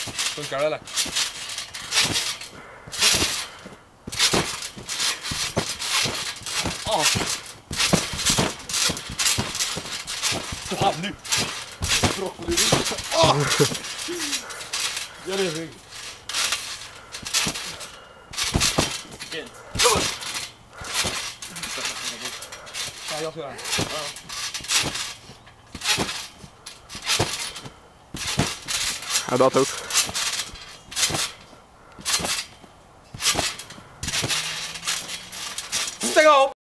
Funkar det eller? Ah. Fan nu! Broccoli. Ah! Jag är rygg. Ja, jag ska göra det. Ja, dator. Stäng av!